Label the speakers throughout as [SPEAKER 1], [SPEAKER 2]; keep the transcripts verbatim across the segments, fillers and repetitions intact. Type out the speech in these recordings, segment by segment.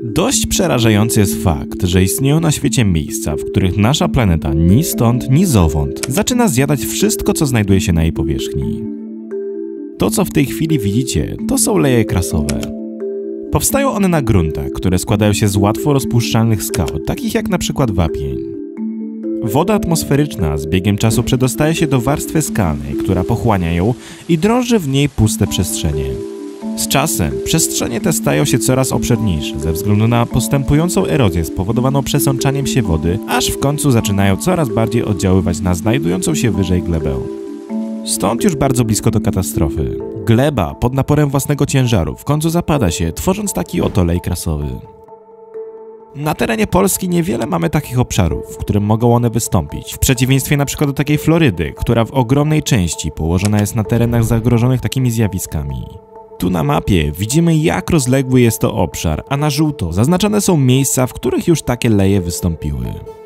[SPEAKER 1] Dość przerażający jest fakt, że istnieją na świecie miejsca, w których nasza planeta ni stąd, ni zowąd zaczyna zjadać wszystko, co znajduje się na jej powierzchni. To, co w tej chwili widzicie, to są leje krasowe. Powstają one na gruntach, które składają się z łatwo rozpuszczalnych skał, takich jak na przykład wapień. Woda atmosferyczna z biegiem czasu przedostaje się do warstwy skalnej, która pochłania ją i drąży w niej puste przestrzenie. Z czasem przestrzenie te stają się coraz obszerniejsze ze względu na postępującą erozję spowodowaną przesączaniem się wody, aż w końcu zaczynają coraz bardziej oddziaływać na znajdującą się wyżej glebę. Stąd już bardzo blisko do katastrofy. Gleba pod naporem własnego ciężaru w końcu zapada się, tworząc taki oto lej krasowy. Na terenie Polski niewiele mamy takich obszarów, w którym mogą one wystąpić, w przeciwieństwie na przykład do takiej Florydy, która w ogromnej części położona jest na terenach zagrożonych takimi zjawiskami. Tu na mapie widzimy, jak rozległy jest to obszar, a na żółto zaznaczone są miejsca, w których już takie leje wystąpiły.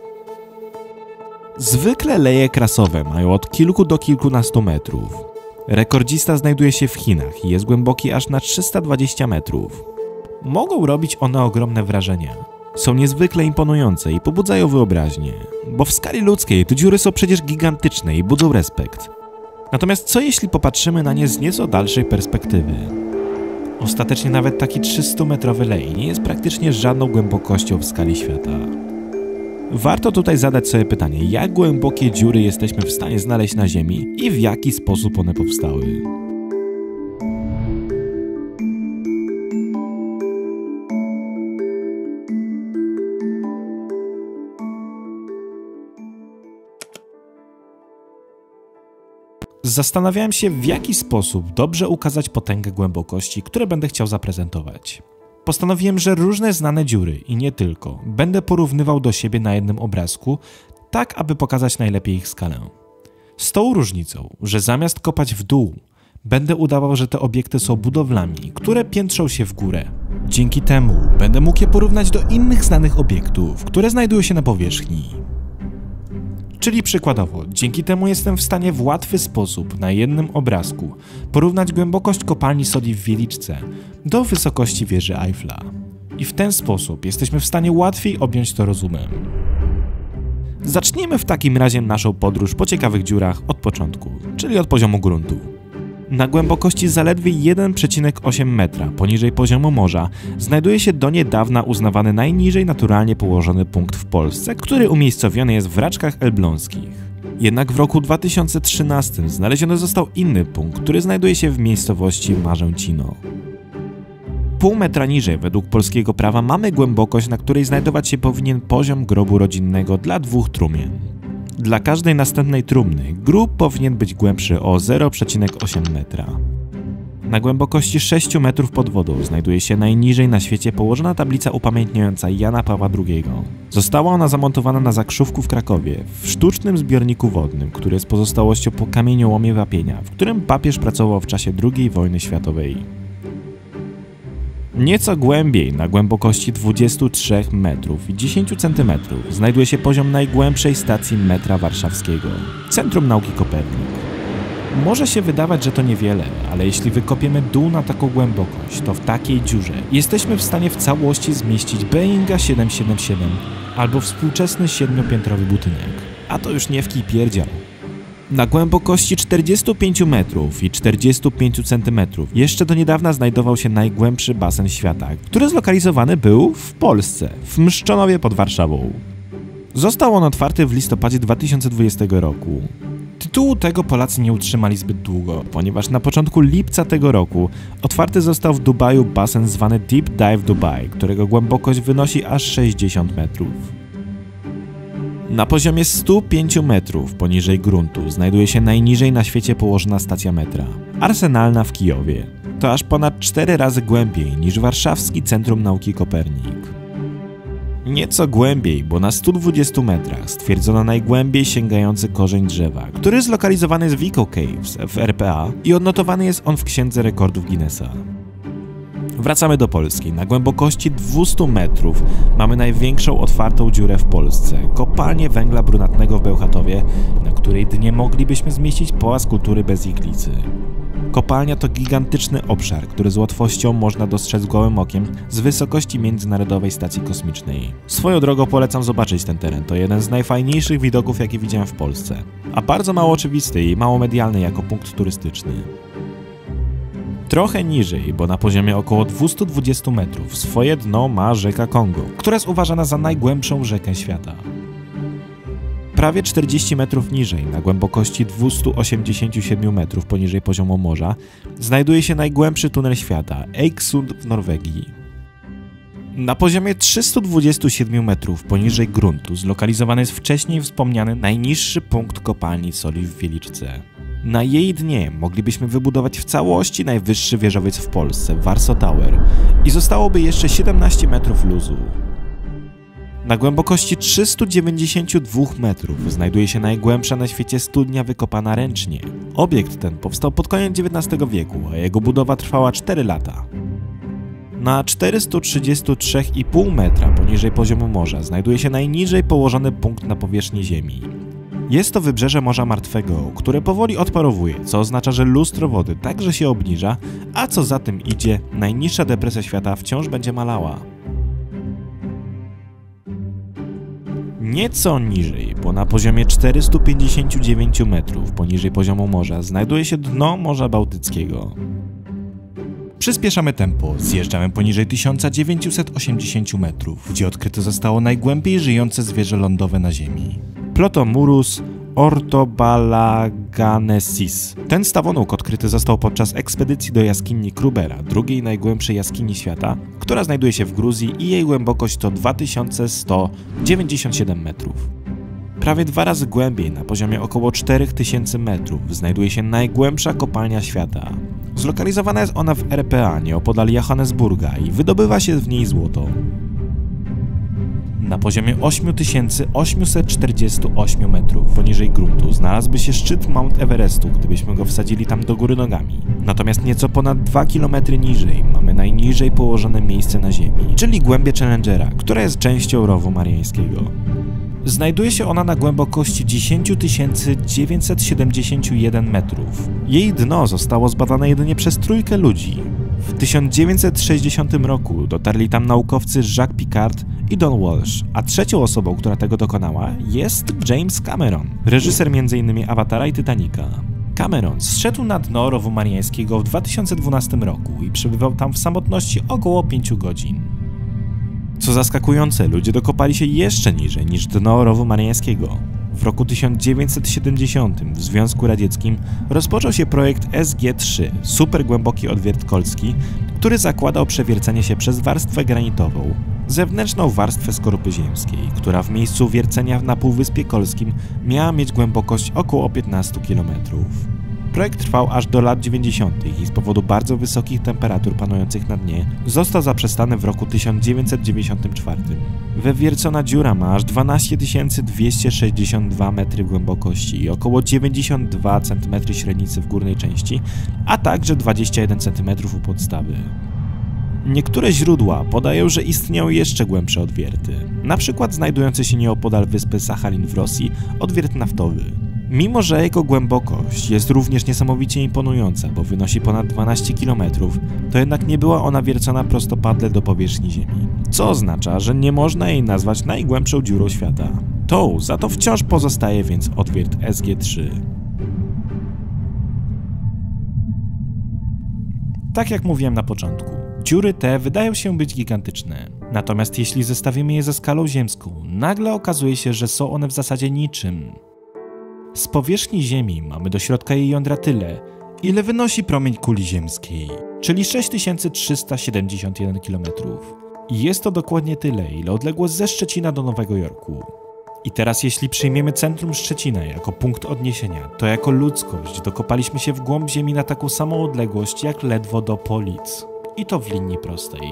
[SPEAKER 1] Zwykle leje krasowe mają od kilku do kilkunastu metrów. Rekordzista znajduje się w Chinach i jest głęboki aż na trzysta dwadzieścia metrów. Mogą robić one ogromne wrażenie. Są niezwykle imponujące i pobudzają wyobraźnię, bo w skali ludzkiej te dziury są przecież gigantyczne i budzą respekt. Natomiast co jeśli popatrzymy na nie z nieco dalszej perspektywy? Ostatecznie nawet taki trzystumetrowy lej nie jest praktycznie żadną głębokością w skali świata. Warto tutaj zadać sobie pytanie, jak głębokie dziury jesteśmy w stanie znaleźć na Ziemi i w jaki sposób one powstały. Zastanawiałem się, w jaki sposób dobrze ukazać potęgę głębokości, które będę chciał zaprezentować. Postanowiłem, że różne znane dziury i nie tylko będę porównywał do siebie na jednym obrazku, tak aby pokazać najlepiej ich skalę. Z tą różnicą, że zamiast kopać w dół, będę udawał, że te obiekty są budowlami, które piętrzą się w górę. Dzięki temu będę mógł je porównać do innych znanych obiektów, które znajdują się na powierzchni. Czyli przykładowo, dzięki temu jestem w stanie w łatwy sposób na jednym obrazku porównać głębokość kopalni soli w Wieliczce do wysokości wieży Eiffla. I w ten sposób jesteśmy w stanie łatwiej objąć to rozumem. Zacznijmy w takim razie naszą podróż po ciekawych dziurach od początku, czyli od poziomu gruntu. Na głębokości zaledwie jeden przecinek osiem metra poniżej poziomu morza znajduje się do niedawna uznawany najniżej naturalnie położony punkt w Polsce, który umiejscowiony jest w Raczkach Elbląskich. Jednak w roku dwa tysiące trzynastym znaleziony został inny punkt, który znajduje się w miejscowości Marzęcino. Pół metra niżej według polskiego prawa mamy głębokość, na której znajdować się powinien poziom grobu rodzinnego dla dwóch trumien. Dla każdej następnej trumny grób powinien być głębszy o zero przecinek osiem metra. Na głębokości sześciu metrów pod wodą znajduje się najniżej na świecie położona tablica upamiętniająca Jana Pawła drugiego. Została ona zamontowana na Zakrzówku w Krakowie, w sztucznym zbiorniku wodnym, który jest pozostałością po kamieniołomie wapienia, w którym papież pracował w czasie drugiej wojny światowej. Nieco głębiej, na głębokości dwudziestu trzech metrów i dziesięciu centymetrów, znajduje się poziom najgłębszej stacji metra warszawskiego, Centrum Nauki Kopernik. Może się wydawać, że to niewiele, ale jeśli wykopiemy dół na taką głębokość, to w takiej dziurze jesteśmy w stanie w całości zmieścić Boeinga siedem siedem siedem albo współczesny siedmiopiętrowy budynek. A to już nie w kij pierdział. Na głębokości czterdziestu pięciu metrów i czterdziestu pięciu centymetrów jeszcze do niedawna znajdował się najgłębszy basen świata, który zlokalizowany był w Polsce, w Mszczonowie pod Warszawą. Został on otwarty w listopadzie dwa tysiące dwudziestego roku. Tytułu tego Polacy nie utrzymali zbyt długo, ponieważ na początku lipca tego roku otwarty został w Dubaju basen zwany Deep Dive Dubai, którego głębokość wynosi aż sześćdziesiąt metrów. Na poziomie stu pięciu metrów poniżej gruntu znajduje się najniżej na świecie położona stacja metra, Arsenalna w Kijowie. To aż ponad cztery razy głębiej niż warszawski Centrum Nauki Kopernik. Nieco głębiej, bo na stu dwudziestu metrach stwierdzono najgłębiej sięgający korzeń drzewa, który zlokalizowany jest w Eco Caves w R P A i odnotowany jest on w Księdze Rekordów Guinnessa. Wracamy do Polski. Na głębokości dwustu metrów mamy największą otwartą dziurę w Polsce, kopalnię węgla brunatnego w Bełchatowie, na której dnie moglibyśmy zmieścić Pałac Kultury bez iglicy. Kopalnia to gigantyczny obszar, który z łatwością można dostrzec gołym okiem z wysokości Międzynarodowej Stacji Kosmicznej. Swoją drogą polecam zobaczyć ten teren, to jeden z najfajniejszych widoków, jakie widziałem w Polsce, a bardzo mało oczywisty i mało medialny jako punkt turystyczny. Trochę niżej, bo na poziomie około dwieście dwadzieścia metrów, swoje dno ma rzeka Kongo, która jest uważana za najgłębszą rzekę świata. Prawie czterdzieści metrów niżej, na głębokości dwieście osiemdziesiąt siedem metrów poniżej poziomu morza, znajduje się najgłębszy tunel świata, Eiksund w Norwegii. Na poziomie trzystu dwudziestu siedmiu metrów poniżej gruntu zlokalizowany jest wcześniej wspomniany najniższy punkt kopalni soli w Wieliczce. Na jej dnie moglibyśmy wybudować w całości najwyższy wieżowiec w Polsce, Warsaw Tower, i zostałoby jeszcze siedemnaście metrów luzu. Na głębokości trzystu dziewięćdziesięciu dwóch metrów znajduje się najgłębsza na świecie studnia wykopana ręcznie. Obiekt ten powstał pod koniec dziewiętnastego wieku, a jego budowa trwała cztery lata. Na czterystu trzydziestu trzech i pół metra poniżej poziomu morza znajduje się najniżej położony punkt na powierzchni Ziemi. Jest to wybrzeże Morza Martwego, które powoli odparowuje, co oznacza, że lustro wody także się obniża, a co za tym idzie, najniższa depresja świata wciąż będzie malała. Nieco niżej, bo na poziomie czterystu pięćdziesięciu dziewięciu metrów poniżej poziomu morza znajduje się dno Morza Bałtyckiego. Przyspieszamy tempo, zjeżdżamy poniżej tysiąca dziewięciuset osiemdziesięciu metrów, gdzie odkryte zostało najgłębiej żyjące zwierzę lądowe na Ziemi. Plotomurus orthobalaganesis. Ten stawonóg odkryty został podczas ekspedycji do jaskini Krubera, drugiej najgłębszej jaskini świata, która znajduje się w Gruzji i jej głębokość to dwa tysiące sto dziewięćdziesiąt siedem metrów. Prawie dwa razy głębiej, na poziomie około czterech tysięcy metrów, znajduje się najgłębsza kopalnia świata. Zlokalizowana jest ona w R P A, nieopodal Johannesburga, i wydobywa się w niej złoto. Na poziomie ośmiu tysięcy osiemset czterdziestu ośmiu metrów poniżej gruntu znalazłby się szczyt Mount Everestu, gdybyśmy go wsadzili tam do góry nogami. Natomiast nieco ponad dwa kilometry niżej mamy najniżej położone miejsce na Ziemi, czyli głębię Challengera, która jest częścią rowu mariańskiego. Znajduje się ona na głębokości dziesięć tysięcy dziewięćset siedemdziesiąt jeden metrów. Jej dno zostało zbadane jedynie przez trójkę ludzi. W tysiąc dziewięćset sześćdziesiątym roku dotarli tam naukowcy Jacques Piccard i Don Walsh, a trzecią osobą, która tego dokonała, jest James Cameron, reżyser między innymi Awatara i Titanica. Cameron zszedł na dno rowu mariańskiego w dwa tysiące dwunastym roku i przebywał tam w samotności około pięciu godzin. Co zaskakujące, ludzie dokopali się jeszcze niżej niż dno rowu mariańskiego. W roku tysiąc dziewięćset siedemdziesiątym w Związku Radzieckim rozpoczął się projekt S G trzy, supergłęboki odwiert kolski, który zakładał przewiercenie się przez warstwę granitową, zewnętrzną warstwę skorupy ziemskiej, która w miejscu wiercenia na Półwyspie Kolskim miała mieć głębokość około piętnastu kilometrów. Projekt trwał aż do lat dziewięćdziesiątych i z powodu bardzo wysokich temperatur panujących na dnie został zaprzestany w roku tysiąc dziewięćset dziewięćdziesiątym czwartym. Wywiercona dziura ma aż dwanaście tysięcy dwieście sześćdziesiąt dwa metry głębokości i około dziewięćdziesiąt dwa centymetry średnicy w górnej części, a także dwadzieścia jeden centymetrów u podstawy. Niektóre źródła podają, że istnieją jeszcze głębsze odwierty, na przykład znajdujący się nieopodal wyspy Sachalin w Rosji odwiert naftowy. Mimo że jego głębokość jest również niesamowicie imponująca, bo wynosi ponad dwanaście kilometrów, to jednak nie była ona wiercona prostopadle do powierzchni Ziemi, co oznacza, że nie można jej nazwać najgłębszą dziurą świata. Tą za to wciąż pozostaje więc odwiert S G trzy. Tak jak mówiłem na początku, dziury te wydają się być gigantyczne. Natomiast jeśli zestawimy je ze skalą ziemską, nagle okazuje się, że są one w zasadzie niczym. Z powierzchni Ziemi mamy do środka jej jądra tyle, ile wynosi promień kuli ziemskiej, czyli sześć tysięcy trzysta siedemdziesiąt jeden kilometrów. I jest to dokładnie tyle, ile odległość ze Szczecina do Nowego Jorku. I teraz jeśli przyjmiemy centrum Szczecina jako punkt odniesienia, to jako ludzkość dokopaliśmy się w głąb Ziemi na taką samą odległość jak ledwo do Polic. I to w linii prostej.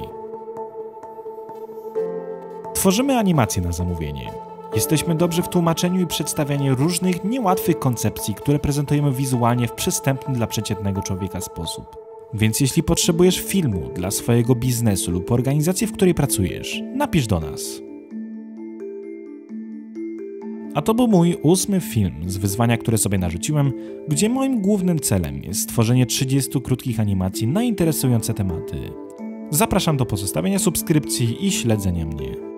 [SPEAKER 1] Tworzymy animacje na zamówienie. Jesteśmy dobrzy w tłumaczeniu i przedstawianiu różnych, niełatwych koncepcji, które prezentujemy wizualnie w przystępny dla przeciętnego człowieka sposób. Więc jeśli potrzebujesz filmu dla swojego biznesu lub organizacji, w której pracujesz, napisz do nas. A to był mój ósmy film z wyzwania, które sobie narzuciłem, gdzie moim głównym celem jest stworzenie trzydziestu krótkich animacji na interesujące tematy. Zapraszam do pozostawienia subskrypcji i śledzenia mnie.